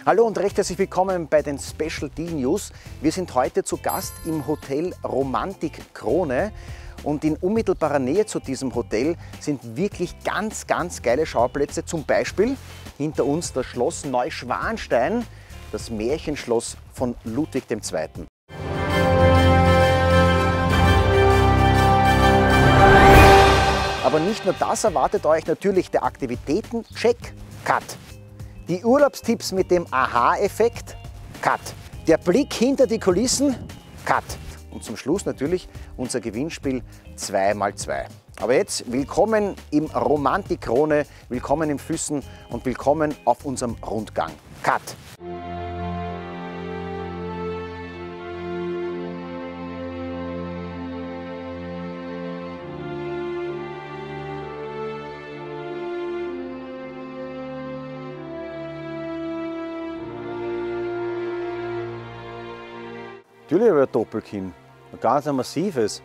Hallo und recht herzlich willkommen bei den Special Deal News. Wir sind heute zu Gast im Hotel Romantik Krone und in unmittelbarer Nähe zu diesem Hotel sind wirklich ganz geile Schauplätze. Zum Beispiel hinter uns das Schloss Neuschwanstein, das Märchenschloss von Ludwig II. Aber nicht nur das erwartet euch natürlich der Aktivitäten-Check, Cut. Die Urlaubstipps mit dem Aha-Effekt, Cut. Der Blick hinter die Kulissen, Cut. Und zum Schluss natürlich unser Gewinnspiel 2x2. Aber jetzt willkommen im Romantik Krone, willkommen im Füssen und willkommen auf unserem Rundgang. Cut. Natürlich habe ich ein Doppelkinn, ein ganz massives.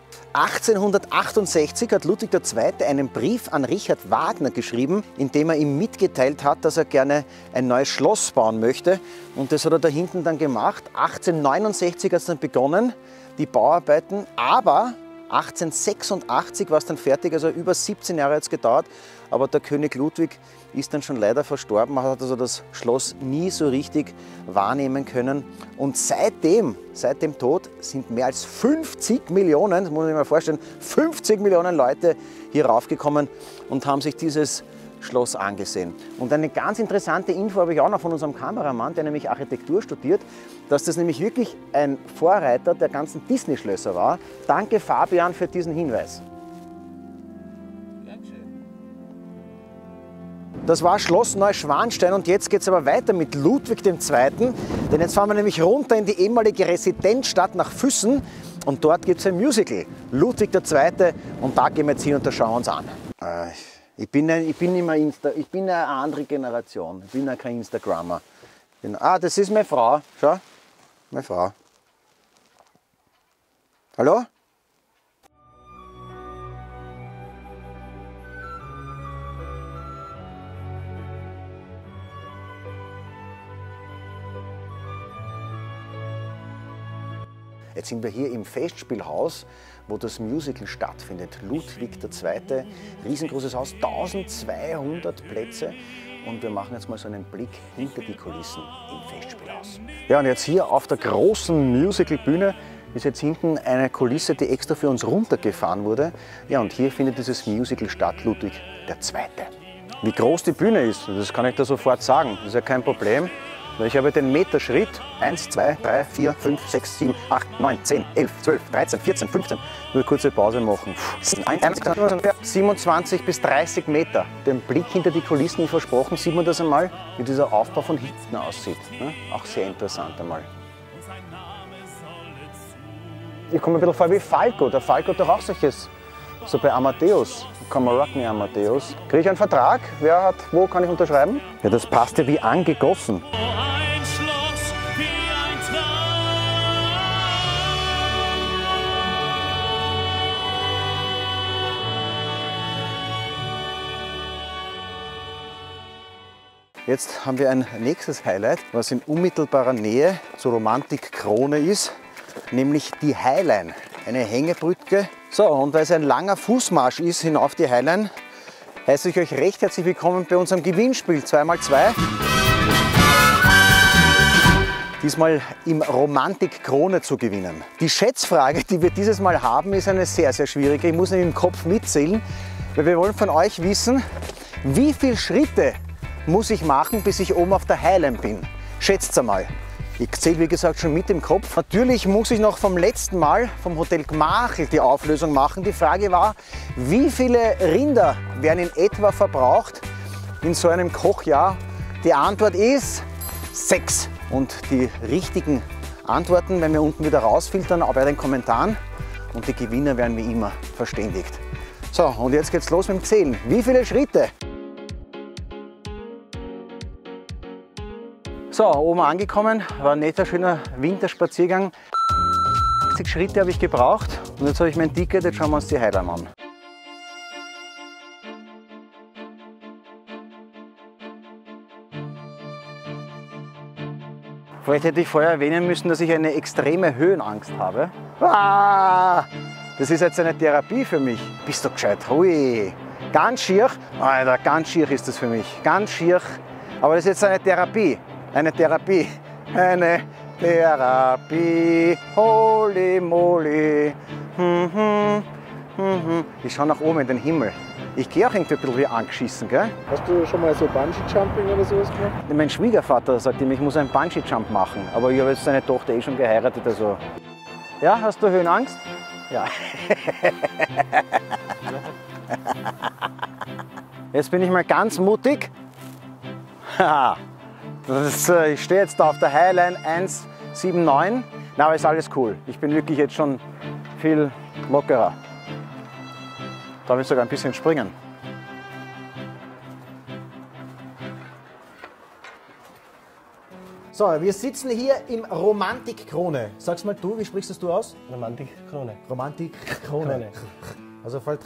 1868 hat Ludwig II. Einen Brief an Richard Wagner geschrieben, in dem er ihm mitgeteilt hat, dass er gerne ein neues Schloss bauen möchte. Und das hat er da hinten dann gemacht. 1869 hat es dann begonnen, die Bauarbeiten, aber 1886 war es dann fertig, also über 17 Jahre hat es gedauert. Aber der König Ludwig ist dann schon leider verstorben, hat also das Schloss nie so richtig wahrnehmen können. Und seit dem Tod sind mehr als 50 Millionen, das muss man sich mal vorstellen, 50 Millionen Leute hier raufgekommen und haben sich dieses Schloss angesehen. Und eine ganz interessante Info habe ich auch noch von unserem Kameramann, der nämlich Architektur studiert, dass das nämlich wirklich ein Vorreiter der ganzen Disney-Schlösser war. Danke Fabian für diesen Hinweis. Das war Schloss Neuschwanstein und jetzt geht es aber weiter mit Ludwig II. Denn jetzt fahren wir nämlich runter in die ehemalige Residenzstadt nach Füssen und dort gibt es ein Musical, Ludwig II. Und da gehen wir jetzt hin und das schauen wir uns an. Ich bin eine andere Generation, ich bin ja kein Instagrammer. Das ist meine Frau, schau, meine Frau. Hallo? Jetzt sind wir hier im Festspielhaus, wo das Musical stattfindet. Ludwig II., riesengroßes Haus, 1200 Plätze. Und wir machen jetzt mal so einen Blick hinter die Kulissen im Festspielhaus. Ja, und jetzt hier auf der großen Musicalbühne ist jetzt hinten eine Kulisse, die extra für uns runtergefahren wurde. Ja, und hier findet dieses Musical statt, Ludwig II. Wie groß die Bühne ist, das kann ich da sofort sagen, das ist ja kein Problem. Ich habe den Meterschritt 1, 2, 3, 4, 5, 6, 7, 8, 9, 10, 11, 12, 13, 14, 15. Nur eine kurze Pause machen. 27 bis 30 Meter. Den Blick hinter die Kulissen, wie versprochen, sieht man das einmal, wie dieser Aufbau von hinten aussieht. Auch sehr interessant einmal. Ich komme mir ein bisschen vor wie Falco. Der Falco hat doch auch solches. So bei Amadeus. Come Rock Me Amadeus. Kriege ich einen Vertrag? Wo kann ich unterschreiben? Ja, das passt ja wie angegossen. Jetzt haben wir ein nächstes Highlight, was in unmittelbarer Nähe zur Romantik Krone ist, nämlich die Highline, eine Hängebrücke. So, und weil es ein langer Fußmarsch ist hinauf die Highline, heiße ich euch recht herzlich willkommen bei unserem Gewinnspiel 2x2. Diesmal im Romantik Krone zu gewinnen. Die Schätzfrage, die wir dieses Mal haben, ist eine sehr schwierige. Ich muss nämlich im Kopf mitzählen, weil wir wollen von euch wissen, wie viele Schritte muss ich machen, bis ich oben auf der Highline bin. Schätzt einmal. Ich zähle, wie gesagt, schon mit im Kopf. Natürlich muss ich noch vom letzten Mal vom Hotel Gmachel die Auflösung machen. Die Frage war, wie viele Rinder werden in etwa verbraucht in so einem Kochjahr? Die Antwort ist 6. Und die richtigen Antworten werden wir unten wieder rausfiltern, auch bei den Kommentaren. Und die Gewinner werden wie immer verständigt. So, und jetzt geht's los mit dem Zählen. Wie viele Schritte? So, oben angekommen, war ein netter, schöner Winterspaziergang. 80 Schritte habe ich gebraucht und jetzt habe ich mein Ticket, jetzt schauen wir uns die Highline an. Vielleicht hätte ich vorher erwähnen müssen, dass ich eine extreme Höhenangst habe. Ah, das ist jetzt eine Therapie für mich. Bist du gescheit? Hui. Ganz schier. Alter, ganz schier ist das für mich. Ganz schier. Aber das ist jetzt eine Therapie. Eine Therapie. Eine Therapie. Holy moly. Ich schaue nach oben in den Himmel. Ich gehe auch irgendwie ein bisschen wie angeschissen, gell? Hast du schon mal so Bungee-Jumping oder sowas gemacht? Mein Schwiegervater sagt ihm, ich muss einen Bungee-Jump machen. Aber ich habe jetzt seine Tochter eh schon geheiratet, also... Ja, hast du Höhenangst? Ja. Jetzt bin ich mal ganz mutig. Ich stehe jetzt da auf der Highline 179. Na, aber ist alles cool. Ich bin wirklich jetzt schon viel lockerer. Darf ich sogar ein bisschen springen. So, wir sitzen hier im Romantik-Krone. Sag's mal du, wie sprichst das du aus? Romantik-Krone. Romantik-Krone. Also fällt.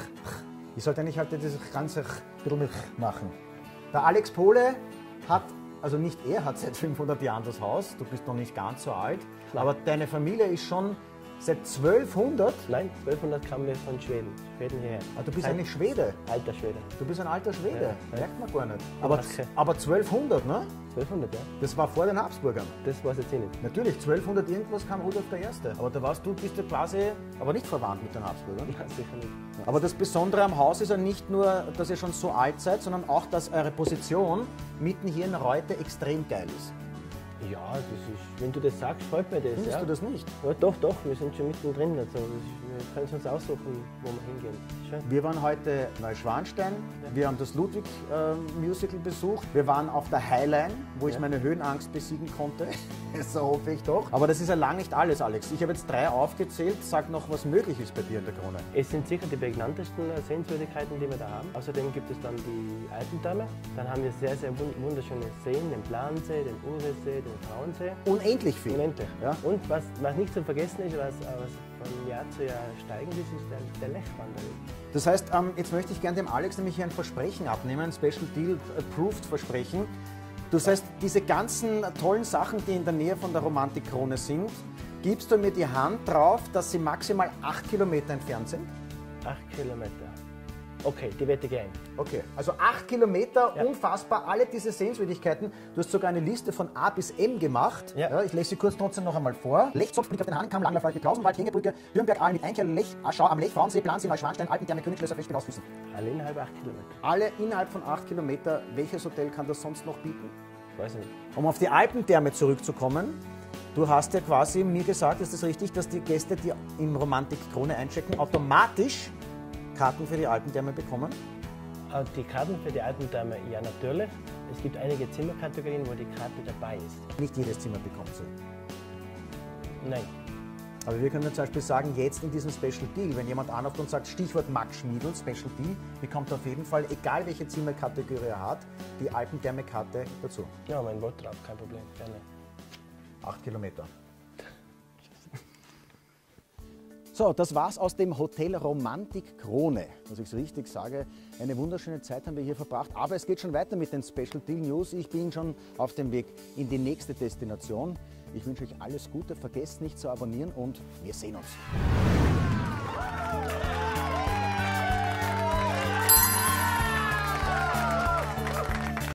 Ich sollte eigentlich halt dieses ganze bisschen machen. Der Alex Pohle hat, also nicht er hat seit 500 Jahren das Haus, du bist noch nicht ganz so alt, aber deine Familie ist schon seit 1200? Nein, 1200 kamen wir von Schweden. Schweden hierher. Ah, du bist eigentlich Schwede. Alter Schwede. Du bist ein alter Schwede, Ja. merkt man gar nicht. Danke. Aber 1200, ne? 1200, ja. Das war vor den Habsburgern. Das weiß ich jetzt eh nicht. Natürlich, 1200 irgendwas kam Rudolf I. Aber da warst du, bist du quasi, aber nicht verwandt mit den Habsburgern. Nein, sicher nicht. Aber das Besondere am Haus ist ja nicht nur, dass ihr schon so alt seid, sondern auch, dass eure Position mitten hier in Reute extrem geil ist. Ja, das ist, wenn du das sagst, freut mir das. Findest Ja. du das nicht? Ja, doch, wir sind schon mittendrin. Also, wir können uns aussuchen, wo wir hingehen. Schön. Wir waren heute Neuschwanstein, wir haben das Ludwig-Musical besucht, wir waren auf der Highline, wo ich meine Höhenangst besiegen konnte, so hoffe ich doch. Aber das ist ja lang nicht alles, Alex. Ich habe jetzt 3 aufgezählt, sag noch, was möglich ist bei dir in der Krone. Es sind sicher die prägnantesten Sehenswürdigkeiten, die wir da haben. Außerdem gibt es dann die Alpentherme. Dann haben wir sehr, sehr wunderschöne Seen, den Plansee, den Uresee, den Frauensee. Unendlich viel. Unendlich. Ja? Und was nicht zu vergessen ist, was von Jahr zu Jahr steigend ist, ist der Lechwanderweg. Das heißt, jetzt möchte ich gerne dem Alex nämlich hier ein Versprechen abnehmen, ein Special Deal Approved Versprechen. Das heißt, diese ganzen tollen Sachen, die in der Nähe von der Romantik-Krone sind, gibst du mir die Hand drauf, dass sie maximal 8 Kilometer entfernt sind? 8 Kilometer. Okay, die wette ich ein. Okay, also 8 Kilometer, Ja. unfassbar, alle diese Sehenswürdigkeiten. Du hast sogar eine Liste von A bis M gemacht. Ja. Ich lese sie kurz trotzdem noch einmal vor. Lechzopf, Blick auf den Hahnenkamm, Langlaufwald, Klausenwald, Hängebrücke, Dürnberg, Aal mit Einkehr, Lech, Aschau am Lech, Frauensee, Plansee, Neuschwanstein, Alpentherme, Königsschlösser, Festspiel, Ausfüßen. Alle innerhalb 8 Kilometer. Alle innerhalb von 8 Kilometer. Welches Hotel kann das sonst noch bieten? Weiß ich nicht. Um auf die Alpentherme zurückzukommen, du hast ja quasi mir gesagt, ist das richtig, dass die Gäste, die im Romantik-Krone einchecken, automatisch Karten für die Alpentherme bekommen? Die Karten für die Alpentherme, ja natürlich. Es gibt einige Zimmerkategorien, wo die Karte dabei ist. Nicht jedes Zimmer bekommt sie. Nein. Aber wir können zum Beispiel sagen, jetzt in diesem Special Deal, wenn jemand anruft und sagt, Stichwort Max Schmiedl, Special Deal, bekommt auf jeden Fall, egal welche Zimmerkategorie er hat, die Alpentherme-Karte dazu. Ja, mein Wort drauf, kein Problem, gerne. 8 Kilometer. So, das war's aus dem Hotel Romantik Krone. Dass ich es richtig sage, eine wunderschöne Zeit haben wir hier verbracht. Aber es geht schon weiter mit den Special Deal News. Ich bin schon auf dem Weg in die nächste Destination. Ich wünsche euch alles Gute, vergesst nicht zu abonnieren und wir sehen uns.